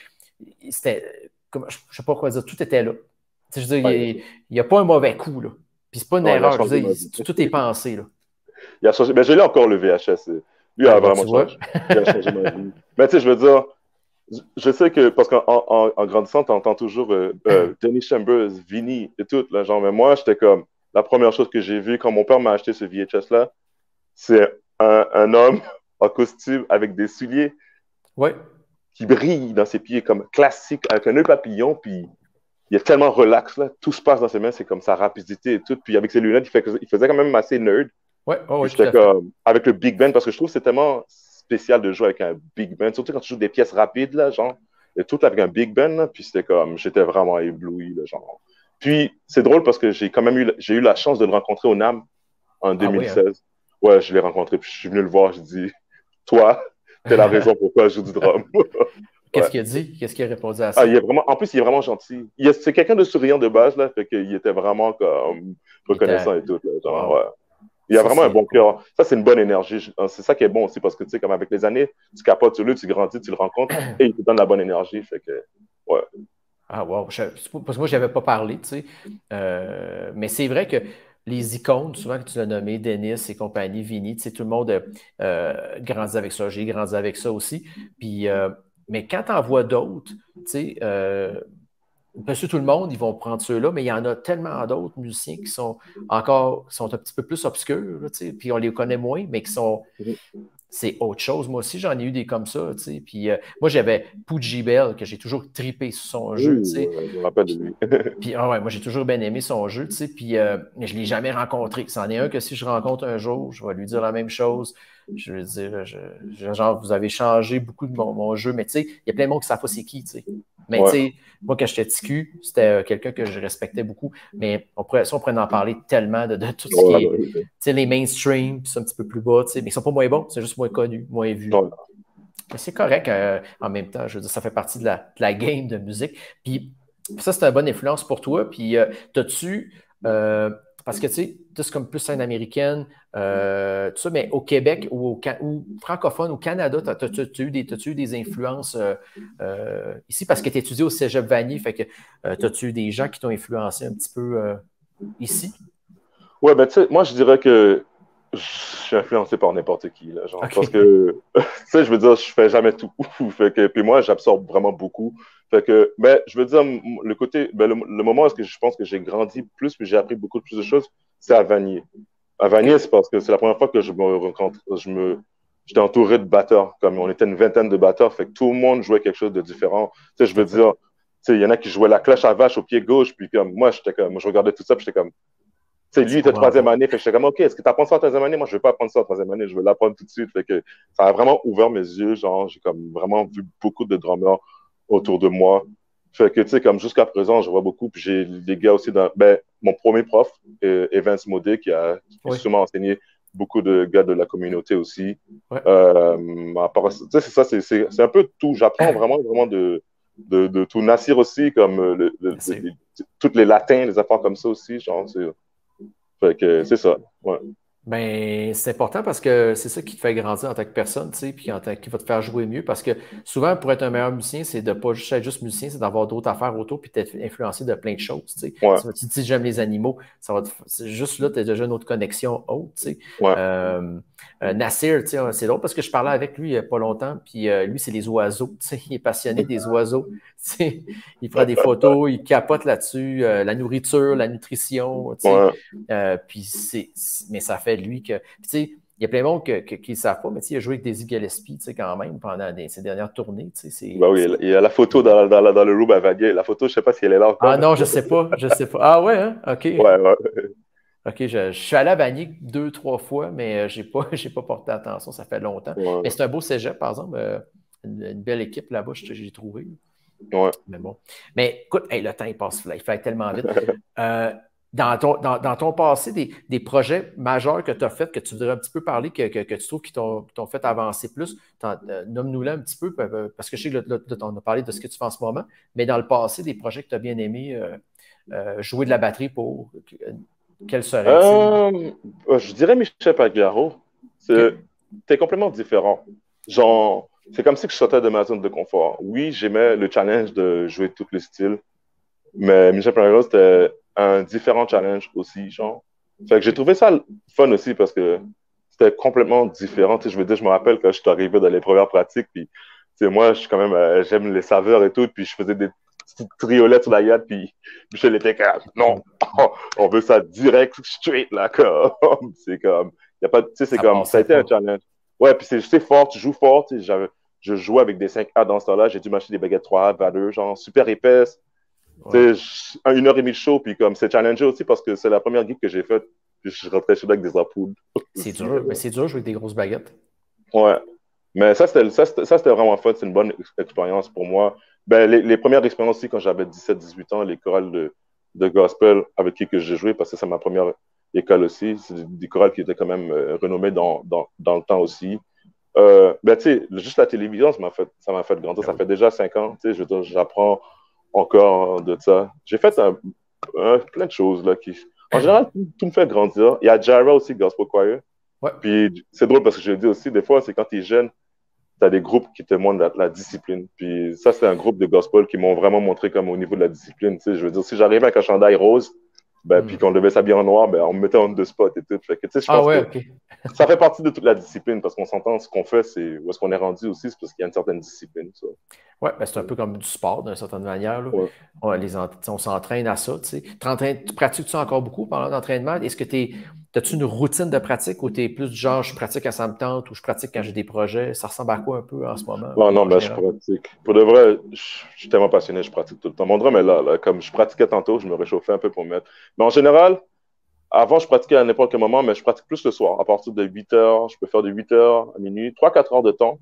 c'était, je ne sais pas quoi dire, tout était là. Tu sais, je veux dire, Ouais, il n'y a pas un mauvais coup, là. Puis c'est pas une ouais, il a erreur. Je changé veux ma dire, vie. tout est pensé, là. Il a changé. Mais je l'ai encore le VHS. Lui Ah, a ben, vraiment tu vois. changé. Il a changé ma vie. Mais tu sais, je veux dire, je sais que, parce qu'en grandissant, tu entends toujours Dennis Chambers, Vinny et tout, là, genre, mais moi, j'étais comme, la première chose que j'ai vue quand mon père m'a acheté ce VHS-là, c'est un homme en costume avec des souliers Oui. qui brillent dans ses pieds, comme classique, avec un nœud papillon, puis il est tellement relax, là, tout se passe dans ses mains, c'est comme sa rapidité et tout, puis avec ses lunettes, il faisait quand même assez nerd, Oui, oh, puis oui, tout j'étais à fait. comme, avec le big band, parce que je trouve que c'est tellement spécial de jouer avec un big band, surtout quand tu joues des pièces rapides, là, genre, et tout avec un big band, là, puis c'était comme, j'étais vraiment ébloui, là, genre. Puis c'est drôle parce que j'ai eu la chance de le rencontrer au NAM en Ah oui, hein? 2016. Ouais, je l'ai rencontré, puis je suis venu le voir, je dis, toi, t'es la raison pourquoi je joue du drum. Qu'est-ce Ouais. qu'il a dit? Qu'est-ce qu'il a répondu à Ah, ça? en plus, il est vraiment gentil. C'est quelqu'un de souriant de base, là, fait qu'il était vraiment comme Il était. reconnaissant et tout, là, genre, Wow. ouais. Il a Ça, vraiment un c'est bon cool. cœur. Ça, c'est une bonne énergie. C'est ça qui est bon aussi parce que, tu sais, comme avec les années, tu capotes sur lui, tu grandis, tu le rencontres et il te donne la bonne énergie. Fait que, ouais. Ah, wow. Parce que moi, je n'avais pas parlé, tu sais. Mais c'est vrai que les icônes, souvent que tu l'as nommé, Dennis et compagnie, Vinny, tu sais, tout le monde grandit avec ça. J'ai grandi avec ça aussi. Puis, mais quand tu en vois d'autres, tu sais, monsieur tout le monde, ils vont prendre ceux-là, mais il y en a tellement d'autres musiciens qui sont sont un petit peu plus obscurs, là, tu sais, puis on les connaît moins, mais c'est autre chose. Moi aussi, j'en ai eu des comme ça, tu sais. Puis moi, j'avais Pooji Bell, que j'ai toujours tripé sur son jeu, tu sais. Je me rappelle de Puis, lui. ah ouais, moi, j'ai toujours bien aimé son jeu, tu sais. Puis, mais je ne l'ai jamais rencontré. C'en est un que si je rencontre un jour, je vais lui dire la même chose. Je vais dire, genre, vous avez changé beaucoup de mon jeu, mais tu sais, il y a plein de monde qui ne savent pas c'est qui, tu sais. Mais tu Ouais. sais, moi, quand j'étais TQ, c'était quelqu'un que je respectais beaucoup. Mais on pourrait en parler tellement de tout ce qui Ouais, est, tu ouais, sais, les mainstream, puis c'est un petit peu plus bas, tu sais, mais ils ne sont pas moins bons, c'est juste moins connus, moins vus. ouais. Mais c'est correct en même temps, je veux dire, ça fait partie de la game de musique. Puis ça, c'est une bonne influence pour toi. Puis t'as-tu, parce que tu sais, c'est comme plus scène américaine, tout ça, mais au Québec ou francophone, au Canada, t'as-tu eu des influences ici parce que tu étudié au Cégep Vanier, fait que t'as-tu eu des gens qui t'ont influencé un petit peu ici? Ouais, ben, tu sais, moi, je dirais que je suis influencé par n'importe qui, là, genre, OK. parce que, tu sais, je veux dire, je fais jamais tout. Fait que, puis moi, j'absorbe vraiment beaucoup. Fait que, mais je veux dire, le côté, ben, le moment où est-ce que je pense que j'ai grandi plus, puis j'ai appris beaucoup plus de choses, c'est à Vanier. À Vanier, OK. c'est parce que c'est la première fois que j'étais entouré de batteurs, comme on était une vingtaine de batteurs, fait que tout le monde jouait quelque chose de différent. Tu sais, je Tout à veux fait. dire, tu sais, il y en a qui jouaient la cloche à vache au pied gauche, puis comme, moi, je regardais tout ça, puis j'étais comme, tu sais, lui, Je il était comprends troisième pas. année, fait que j'étais comme, OK, est-ce que tu apprends ça en troisième année? Moi, je veux pas apprendre ça en troisième année, je veux l'apprendre tout de suite. Fait que ça a vraiment ouvert mes yeux, genre, j'ai comme vraiment vu beaucoup de drummers autour de moi. Fait que, tu sais, comme jusqu'à présent, je vois beaucoup, puis j'ai des gars aussi ben, mon premier prof, Evans Modé, qui Oui. sûrement enseigné beaucoup de gars de la communauté aussi. Ouais. Tu sais, c'est ça, c'est un peu tout. J'apprends vraiment, vraiment de tout. Nassir aussi, comme C'est toutes les latins, les affaires comme ça aussi, genre, fait que c'est ça. Ouais. Ben, c'est important parce que c'est ça qui te fait grandir en tant que personne, tu sais, puis qui va te faire jouer mieux. Parce que souvent, pour être un meilleur musicien, c'est de pas juste être juste musicien, c'est d'avoir d'autres affaires autour puis d'être influencé de plein de choses, tu sais. Ouais. Tu dis j'aime les animaux, c'est juste là, tu as déjà une autre connexion haute, tu sais. Ouais. Nassir, tu sais, c'est drôle parce que je parlais avec lui il n'y a pas longtemps, puis lui, c'est les oiseaux, tu sais, il est passionné des oiseaux, tu sais. Il prend des photos, il capote là-dessus, la nourriture, la nutrition, tu sais. Ouais. Mais ça fait de lui que. Puis, tu sais, il y a plein de monde qui ne savent pas, mais il a joué avec Dizzy Gillespie, tu sais, quand même, pendant ses dernières tournées. Tu sais, Ben oui, il y a la photo dans le room à Vanier. La photo, je sais pas si elle est là Ah encore. non, je sais pas, je sais pas. Ah ouais, hein? OK. Ouais, ouais. OK, je suis allé à Vanier 2, 3 fois, mais j'ai pas porté attention, ça fait longtemps. Mais Ouais. c'est un beau cégep, par exemple. Une belle équipe là-bas, j'ai trouvé. Ouais. Mais bon. Mais écoute, hey, le temps, il passe, il fait tellement vite. Dans ton passé, des projets majeurs que tu as faits, que tu voudrais un petit peu parler, que tu trouves qui t'ont fait avancer plus, nomme-nous-le un petit peu, parce que je sais que là, on a parlé de ce que tu fais en ce moment, mais dans le passé, des projets que tu as bien aimé jouer de la batterie pour, quels seraient-ils? Euh, je dirais Michel Pagliaro. OK? C'est complètement différent. Genre, c'est comme si je sortais de ma zone de confort. Oui, j'aimais le challenge de jouer tous les styles, mais Michel Pagliaro, c'était un différent challenge aussi, genre. Fait que j'ai trouvé ça fun aussi parce que c'était complètement différent. Tu sais, je veux dire, je me rappelle quand je suis arrivé dans les premières pratiques, puis tu sais, moi, je suis quand même, j'aime les saveurs et tout, puis je faisais des petites triolettes sur la yacht, puis Michel était comme, non, on veut ça direct, straight, là, comme, c'est comme, y a pas, tu sais, c'est Ça comme, ça a passait été un pas. challenge. Ouais, puis c'est fort, tu joues fort, tu sais, je jouais avec des 5A dans ce temps-là, j'ai dû m'acheter des baguettes 3A, valeur, genre, super épaisses, Ouais. tu sais, 1 heure et demie de show, puis comme, c'est challengé aussi parce que c'est la première gig que j'ai faite, puis je rentrais chez moi avec des ampoules C'est aussi, dur, mais c'est dur de jouer avec des grosses baguettes. ouais. Mais ça, c'était vraiment fun. C'est une bonne expérience pour moi. Ben, les premières expériences aussi, quand j'avais 17, 18 ans, les chorales de gospel avec qui j'ai joué, parce que c'est ma première école aussi. C'est des chorales qui étaient quand même renommées dans le temps aussi. Ben, tu sais, juste la télévision, ça m'a fait grandir. Ben Ça oui. fait déjà 5 ans. Tu sais, je veux dire, j'apprends encore de ça. J'ai fait plein de choses là qui. En général, tout me fait grandir. Il y a Jara aussi, Gospel Choir. Ouais. Puis c'est drôle parce que je le dis aussi, des fois, c'est quand tu es jeune, tu as des groupes qui te montrent la discipline. Puis ça, c'est un groupe de gospel qui m'ont vraiment montré comme au niveau de la discipline. Tu sais, je veux dire, si j'arrivais avec un chandail rose, ben, puis qu'on devait s'habiller en noir, ben, on me mettait en deux spots et tout. Fait que, tu sais, je Ah pense ouais, que OK. ça fait partie de toute la discipline parce qu'on s'entend, ce qu'on fait, c'est où est-ce qu'on est rendu aussi, c'est parce qu'il y a une certaine discipline. Ça. Ouais, ben c'est un peu comme du sport d'une certaine manière, là. Ouais. On s'entraîne à ça, tu sais. Tu pratiques-tu encore beaucoup pendant l'entraînement? Est-ce que as-tu une routine de pratique ou tu es plus du genre je pratique quand ça me tente ou je pratique quand j'ai des projets? Ça ressemble à quoi un peu en ce moment Non, ou non, en ben, je général? pratique. Pour de vrai, je suis tellement passionné, je pratique tout le temps. Mon drum est là. Comme je pratiquais tantôt, je me réchauffais un peu pour me mettre. Mais en général, avant, je pratiquais à n'importe quel moment, mais je pratique plus le soir. À partir de 8 heures, je peux faire de 8 heures à minuit, 3, 4 heures de temps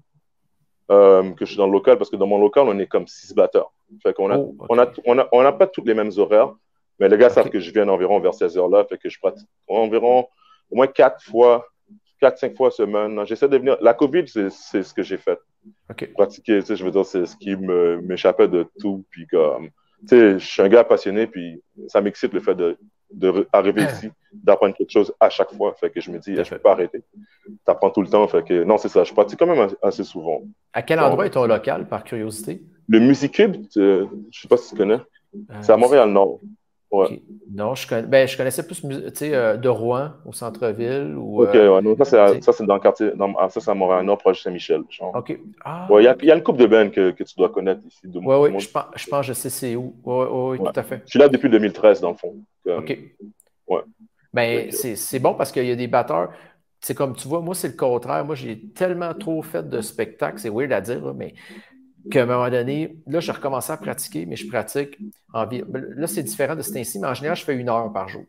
que je suis dans le local, parce que dans mon local, on est comme 6 batteurs. Fait qu'on a, Oh, on OK. a, on n'a pas tous les mêmes horaires, mais les gars savent OK. que je viens environ vers ces heures-là, fait que je pratique environ au moins 4 fois, 4, 5 fois semaine. J'essaie de venir. La COVID, c'est ce que j'ai fait. OK. Pratiquer, tu sais, je veux dire, c'est ce qui m'échappait de tout. Puis comme, tu sais, je suis un gars passionné, puis ça m'excite le fait d'arriver ici, d'apprendre quelque chose à chaque fois. Fait que je me dis, Tout à je peux fait. pas arrêter. T'apprends tout le temps. Fait que, non, c'est ça. Je pratique quand même assez souvent. À quel Genre, endroit est ton local, par curiosité? le Musicube, je sais pas si tu connais. C'est à Musique. Montréal-Nord. Ouais. OK. Non, je connaissais plus de Rouen au centre-ville. Ou, Ok, ouais, non, ça, tu sais, c'est dans le quartier. Ça, c'est à Montréal-Nord, proche de Saint-Michel. Genre. OK. Ouais, Ah, il y OK. a une couple de bands que tu dois connaître ici. Oui, oui, Moi, je pense que je sais c'est où. Oui, oui, oui, ouais. tout à fait. Je suis là depuis 2013, dans le fond. OK. Ouais. Fait Ben, que, c'est bon parce qu'il y a des batteurs. C'est comme tu vois, moi, c'est le contraire. Moi, j'ai tellement trop fait de spectacles, c'est weird à dire, là, mais qu'à un moment donné, là, j'ai recommencé à pratiquer, mais je pratique là, c'est différent de ce temps-ci, mais en général, je fais 1 heure par jour.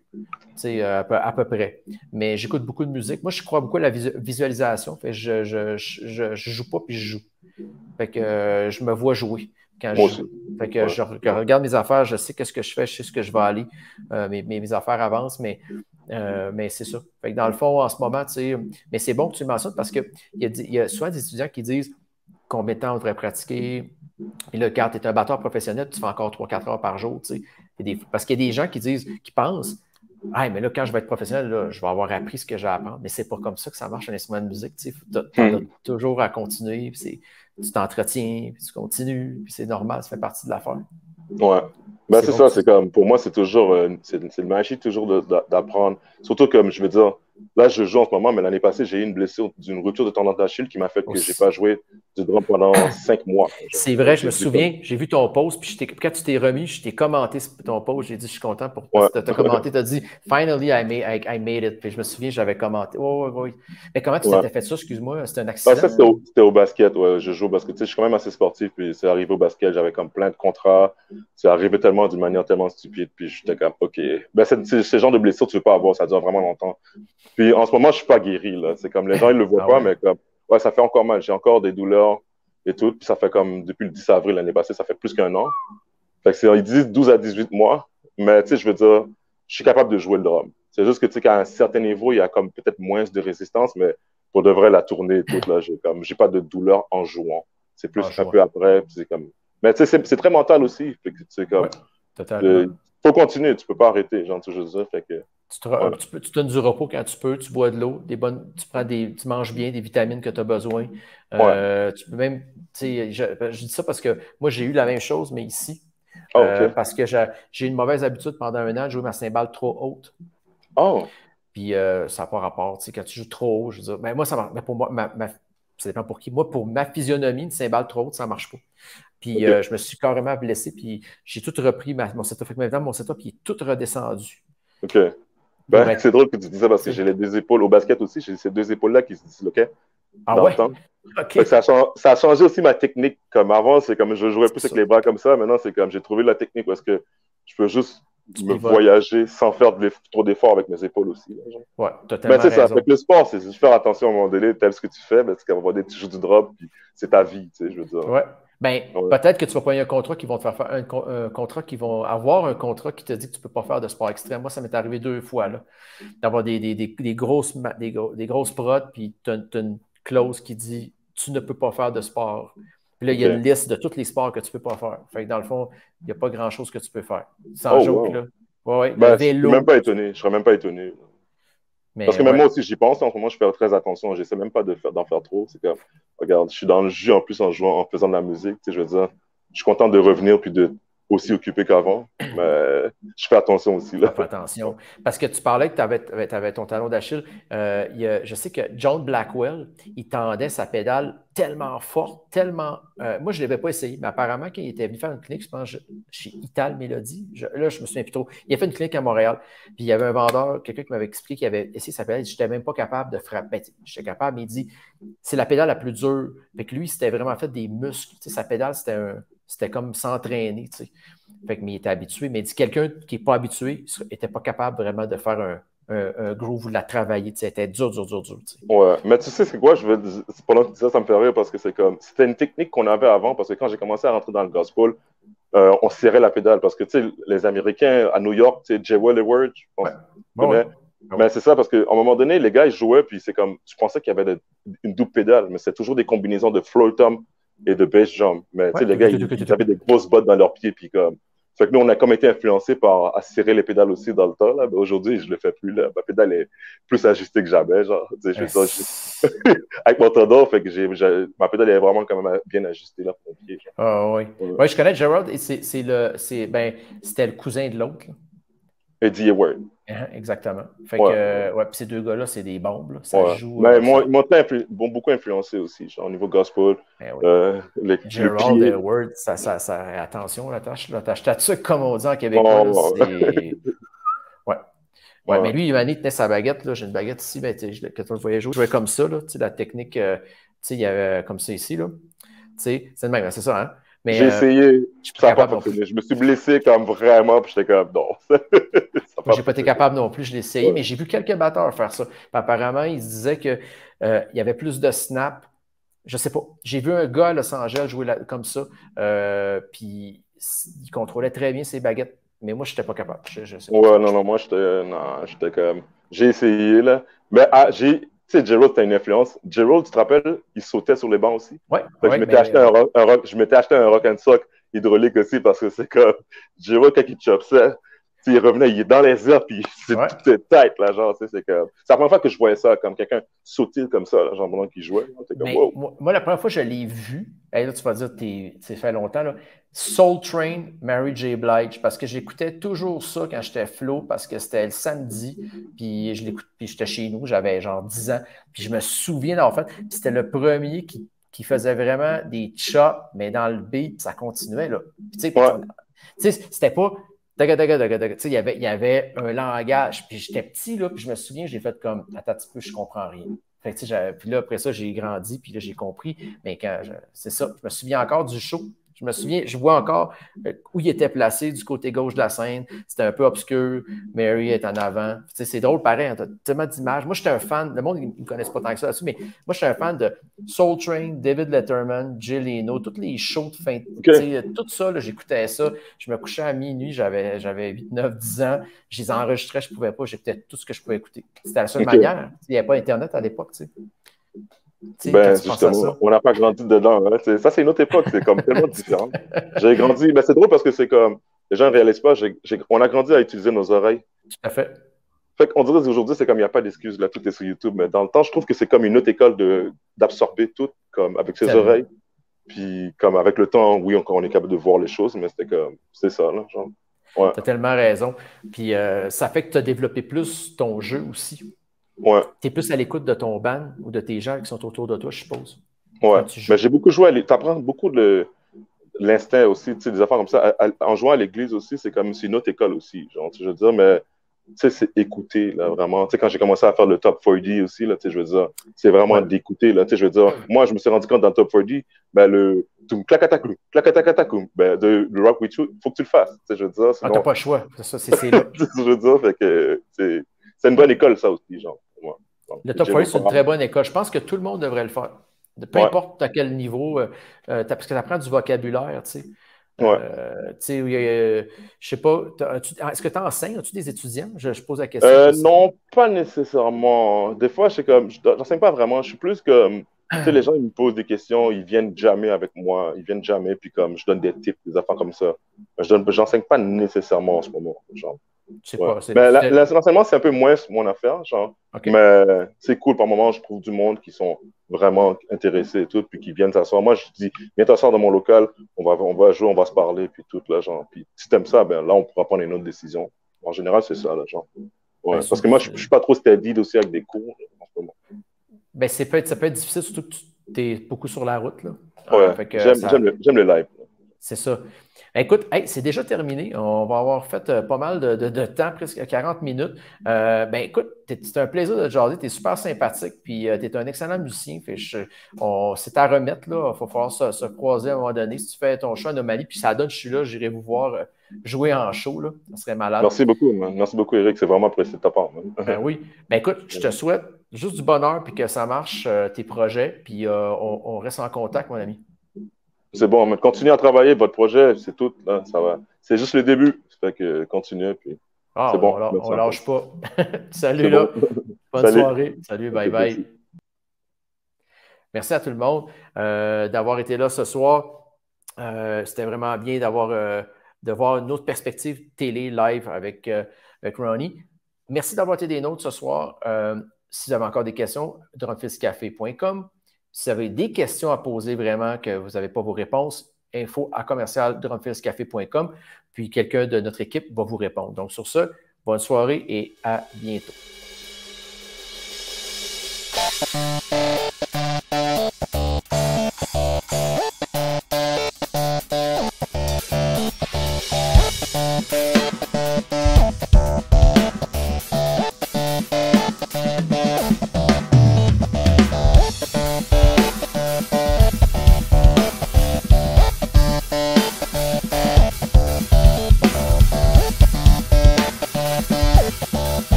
À peu près. Mais j'écoute beaucoup de musique. Moi, je crois beaucoup à la visualisation. Fait que je joue pas, puis je joue. Fait que je me vois jouer quand moi je joue. aussi. Fait que Ouais. je regarde mes affaires, je sais qu'est-ce que je fais, je sais ce que je vais aller. Mes affaires avancent, mais c'est ça. Fait que dans le fond, en ce moment, tu sais, mais c'est bon que tu le mentionnes parce qu'il y a souvent des étudiants qui disent combien de temps on devrait pratiquer. Et là, quand tu es un batteur professionnel, tu fais encore 3-4 heures par jour. Tu sais. Parce qu'il y a des gens qui pensent ah, mais là, quand je vais être professionnel, là, je vais avoir appris ce que j'ai à apprendre. Mais c'est pas comme ça que ça marche un instrument de musique. Tu en as toujours à continuer. Tu t'entretiens, puis tu continues, puis c'est normal, ça fait partie de l'affaire. Ouais. Ben, C'est c'est bon ça, que tu c'est comme, pour moi, c'est toujours, c'est le magie toujours d'apprendre. Surtout comme, je veux dire, là, je joue en ce moment, mais l'année passée, j'ai eu une blessure d'une rupture de tendon d'Achille qui m'a fait que j'ai aussi. pas joué du drum pendant 5 mois. Genre. C'est Fait vrai, que je me j'ai dû comme, souviens, j'ai vu ton post, puis quand tu t'es remis, je t'ai commenté ton post, j'ai dit, je suis content parce ouais. que tu as commenté, tu as dit, Finally, I made it. Puis je me souviens, j'avais commenté. Oh, oui, oui. Mais comment tu Ouais. t'étais fait ça, excuse-moi? C'était un Ah, accident? ça, c'était au basket, ouais. Je joue au basket. Tu sais, je suis quand même assez sportif, puis c'est arrivé au basket, j'avais comme plein de contrats. C'est arrivé tellement d'une manière tellement stupide, puis j'étais comme, OK. Ben, c'est ce genre de blessure, tu veux pas avoir, ça dure vraiment longtemps. Puis en ce moment, je suis pas guéri, là. C'est comme, les gens, ils le voient Ah pas, ouais? mais comme, ouais, ça fait encore mal. J'ai encore des douleurs et tout. Puis ça fait comme, depuis le 10 avril l'année passée, ça fait plus qu'1 an. Fait que ils disent 12 à 18 mois, mais tu sais, je veux dire, je suis capable de jouer le drum. C'est juste que tu sais qu'à un certain niveau, il y a comme peut-être moins de résistance, mais pour de vrai, la tournée et tout, là, j'ai pas de douleur en jouant. C'est En plus un juin. peu après, puis c'est comme. Mais tu sais, c'est très mental aussi. Fait que c'est Oui, comme, totalement. faut continuer, tu peux pas arrêter, genre, tu veux dire, fait que, Un ouais, petit peu, tu donnes du repos quand tu peux, tu bois de l'eau, tu manges bien, des vitamines que tu as besoin. ouais. Tu peux même, tu sais, je dis ça parce que moi, j'ai eu la même chose, mais ici, Oh, OK. parce que j'ai une mauvaise habitude pendant 1 an de jouer ma cymbale trop haute. Oh, Puis ça n'a pas rapport. Tu sais, quand tu joues trop haut, je veux dire, ben, moi, ça marche. Mais pour moi, ça dépend pour qui. Moi, pour ma physionomie, une cymbale trop haute, ça ne marche pas. Puis OK. je me suis carrément blessé, puis j'ai tout repris mon setup. Fait que maintenant, mon setup, il est tout redescendu OK. pour Ben, être. c'est drôle que tu dis ça parce Tu que sais. j'ai les deux épaules au basket aussi. J'ai ces deux épaules-là qui se disloquaient Ah dans le ouais? temps. OK. Fait que ça a changé aussi ma technique. Comme avant, c'est comme je jouais C'est plus avec ça. les bras comme ça. Maintenant, c'est comme j'ai trouvé la technique parce que je peux juste Tu me pivotes. voyager sans faire trop d'efforts avec mes épaules aussi, là, genre. Ouais, tu as Mais tellement c'est ça. Fait raison. que le sport, c'est juste faire attention à un moment donné, tel ce que tu fais, parce qu'à un moment donné, tu joues du drop, puis c'est ta vie, tu sais, je veux dire. Ouais. Ben, Ouais. peut-être que tu vas pas un contrat qui vont te faire un contrat qui vont avoir un contrat qui te dit que tu ne peux pas faire de sport extrême. Moi, ça m'est arrivé 2 fois, là, d'avoir des grosses prods, puis tu as une clause qui dit tu ne peux pas faire de sport. Puis là, il y a une OK. liste de tous les sports que tu ne peux pas faire. Fait que dans le fond, il n'y a pas grand-chose que tu peux faire. Sans Oh, joke, wow. là. Ouais, ouais, le Ben, je suis même vélo, pas étonné. Je serais même pas étonné. Parce mais que même ouais. moi aussi, j'y pense. En ce moment, je fais très attention. J'essaie même pas d'en faire trop. C'est comme, regarde, je suis dans le jus en plus en jouant, en faisant de la musique. Tu sais, je veux dire, je suis content de revenir puis de aussi occupé qu'avant. Mais je fais attention aussi, là. Ah, fais attention. Parce que tu parlais que tu avais ton talon d'Achille. Je sais que John Blackwell, il tendait sa pédale tellement forte, tellement. Moi, je ne l'avais pas essayé, mais apparemment, quand il était venu faire une clinique, je pense, chez Ital Mélodie, là, je me souviens plus trop. Il a fait une clinique à Montréal. Puis il y avait un vendeur, quelqu'un qui m'avait expliqué qu'il avait essayé sa pédale. Je n'étais même pas capable de frapper. Ben, j'étais capable, mais il dit c'est la pédale la plus dure. Fait que lui, c'était vraiment fait des muscles. Tu sais, sa pédale, c'était comme s'entraîner. Tu sais. Fait que, mais il était habitué. Mais il dit quelqu'un qui n'est pas habitué n'était pas capable vraiment de faire un groove ou de la travailler. C'était dur, dur, dur, dur. Ouais, mais tu sais, c'est quoi? Pendant que tu dis ça, ça me fait rire parce que c'est comme, c'était une technique qu'on avait avant parce que quand j'ai commencé à rentrer dans le gospel, on serrait la pédale parce que, tu sais, les Américains à New York, tu sais, Jay Wellington, je pense Ouais. que tu Bon, ouais. connais. Ah ouais. Mais c'est ça parce qu'à un moment donné, les gars, ils jouaient, puis c'est comme, tu pensais qu'il y avait une double pédale, mais c'est toujours des combinaisons de floor tom et de bass jump. Mais tu Ouais. sais, les gars, ils avaient des grosses bottes dans leurs pieds, puis comme. Fait que nous, on a comme été influencés par à serrer les pédales aussi dans le temps, là. Mais aujourd'hui, je le fais plus, là. Ma pédale est plus ajustée que jamais, genre. Tu sais, je veux dire, avec mon tendon, fait que ma pédale est vraiment quand même bien ajustée, là, pour mon pied, genre. Ah oui. Ouais. Ouais, je connais Gerald et c'était le cousin de l'autre. Eddie Edwards. Exactement. Fait Ouais. que, ouais, puis ces deux gars-là, c'est des bombes. Là. Ça Ouais. joue. Mais ils m'ont beaucoup influencé aussi, genre, au niveau gospel. Ben oui. Le Gerald pied. Ward, attention, l'attache tatuc, comme on dit en québécois, là, Oh, c'est. Ouais. Ouais, mais ouais. lui, il tenait sa baguette. J'ai une baguette ici. Ben, quand on le voyait jouer, je jouais comme ça. Là, la technique, il y avait comme ça ici. Là. C'est le même, c'est ça. Hein? Mais J'ai essayé, je suis pas ça n'a pas capable non plus. fonctionné. Je me suis blessé comme vraiment, puis j'étais comme non. Ça n'a Moi, pas j'ai pas été fonctionné. capable non plus. Je l'ai essayé, Ouais. mais j'ai vu quelques batteurs faire ça. Puis apparemment, ils se disaient qu'il y avait plus de snaps. Je sais pas. J'ai vu un gars à Los Angeles jouer comme ça. Puis il contrôlait très bien ses baguettes. Mais moi, je n'étais pas capable. Je sais pas ce qui Ouais, non, marche. non, moi, j'étais comme. J'ai essayé, là. Mais, tu sais, Gerald, t'as une influence. Gerald, tu te rappelles, il sautait sur les bancs aussi. Ouais, Fait que ouais, je m'étais acheté je m'étais acheté un rock and sock hydraulique aussi parce que c'est comme. Gerald, quand il chope ça, tu sais, il revenait, il est dans les airs, puis c'est ouais. tout tête, là, genre, tu sais, c'est comme. C'est la première fois que je voyais ça, comme quelqu'un sauter comme ça, là, genre, pendant qu'il jouait. C'est comme, Mais wow. moi, la première fois que je l'ai vu, là, tu vas dire, ça fait longtemps, là, Soul Train, Mary J. Blige, parce que j'écoutais toujours ça quand j'étais flow, parce que c'était le samedi, puis puis j'étais chez nous, j'avais genre 10 ans, puis je me souviens d'avoir fait, puis c'était le premier qui faisait vraiment des chops, mais dans le beat, ça continuait, là. Puis, Ouais. c'était pas. Il y avait un langage. Puis j'étais petit, là, puis je me souviens, j'ai fait comme, attends un petit peu, je comprends rien. Fait que, puis là, après ça, j'ai grandi, puis là, j'ai compris. Mais c'est ça, je me souviens encore du show. Je me souviens, je vois encore où il était placé du côté gauche de la scène. C'était un peu obscur. Mary est en avant. C'est drôle, pareil. Hein, tu as tellement d'images. Moi, j'étais un fan. Le monde, ils ne connaissent pas tant que ça là-dessus, mais moi, j'étais un fan de Soul Train, David Letterman, Jay Leno, tous les shows de fin. Okay. Tout ça, j'écoutais ça. Je me couchais à minuit. J'avais 8, 9, 10 ans. Je les enregistrais. Je ne pouvais pas. J'écoutais tout ce que je pouvais écouter. C'était la seule manière. Il n'y avait pas Internet à l'époque. Ben, justement, on n'a pas grandi dedans. Hein. Ça, c'est une autre époque. C'est comme tellement différent. J'ai grandi. Ben, c'est drôle parce que c'est comme. Les gens ne réalisent pas. On a grandi à utiliser nos oreilles. Tout à fait. Fait qu'on dirait qu'aujourd'hui, c'est comme il n'y a pas d'excuses. Là, tout est sur YouTube. Mais dans le temps, je trouve que c'est comme une autre école d'absorber tout, comme avec ses oreilles. Puis, comme avec le temps, oui, on est capable de voir les choses, mais c'était comme. C'est ça, là. Genre. Ouais. Tu as tellement raison. Puis, ça fait que tu as développé plus ton jeu aussi. Ouais. Tu es plus à l'écoute de ton band ou de tes gens qui sont autour de toi, je suppose. Ouais. Mais j'ai beaucoup joué tu apprends beaucoup de l'instinct aussi, tu sais, des affaires comme ça. En jouant à l'église aussi, c'est comme une autre école aussi. Genre, je veux dire, mais tu sais, c'est écouter, là, vraiment. Tu sais, quand j'ai commencé à faire le top 40 aussi, là, tu sais, je veux dire, c'est vraiment d'écouter, là, tu sais, je veux dire, moi, je me suis rendu compte dans le top 40, ben, le clacatacatoum, ben, le Rock With You, il faut que tu le fasses, tu sais, je veux dire. Sinon... Ah, t'as pas le choix, c'est là. je veux dire, fait que c'est une bonne école, ça aussi, genre, pour moi. Donc, le top 40, c'est une très bonne école. Je pense que tout le monde devrait le faire. Peu importe à quel niveau, parce que tu apprends du vocabulaire, tu sais. Je sais pas, est-ce que tu enseignes? As-tu des étudiants? Je pose la question. Non, pas nécessairement. Des fois, j'enseigne pas vraiment. Je suis plus comme, tu sais, les gens, ils me posent des questions, ils viennent jamais avec moi, ils viennent jamais, puis comme, je donne des tips, des affaires comme ça. J'enseigne pas nécessairement en ce moment, genre. Mais l'enseignement, c'est un peu moins mon affaire, genre. Okay. Mais c'est cool par moment, je trouve du monde qui sont vraiment intéressés et tout, puis qui viennent s'asseoir. Moi, je dis, viens t'asseoir dans mon local, on va jouer, on va se parler, puis tout, là, genre. Puis si t'aimes ça, ben là, on pourra prendre une autre décision. En général, c'est ça, là, genre. Ouais, parce que moi, je suis pas trop steady aussi avec des cours, en ce moment. Ben, ça peut être difficile, surtout que tu es beaucoup sur la route, là. Ouais, j'aime le live. C'est ça. Écoute, c'est déjà terminé. On va avoir fait pas mal de temps, presque 40 minutes. Écoute, c'est un plaisir de te jaser. Tu es super sympathique, puis tu es un excellent musicien. C'est à remettre, là. Il va falloir se croiser à un moment donné. Si tu fais ton show à Anomalie, puis ça donne, je suis là, j'irai vous voir jouer en show, là. Ça serait malade. Merci beaucoup, man. Merci beaucoup, Eric. C'est vraiment apprécié de ta part, man. Ben oui. Ben écoute, je te souhaite juste du bonheur, puis que ça marche, tes projets, puis on reste en contact, mon ami. C'est bon, mais continuez à travailler votre projet, c'est tout, là, ça va. C'est juste le début, ça fait que continuez, puis c'est bon. On lâche pas. Salut, là. Bon. Bonne soirée. Salut, bye bye. Merci à tout le monde d'avoir été là ce soir. C'était vraiment bien de voir une autre perspective télé live avec Ronnie. Merci d'avoir été des nôtres ce soir. Si vous avez encore des questions, drumfistcafé.com. Si vous avez des questions à poser vraiment que vous n'avez pas vos réponses, info@drumfistcafé.com. Puis quelqu'un de notre équipe va vous répondre. Donc, sur ce, Bonne soirée et à bientôt.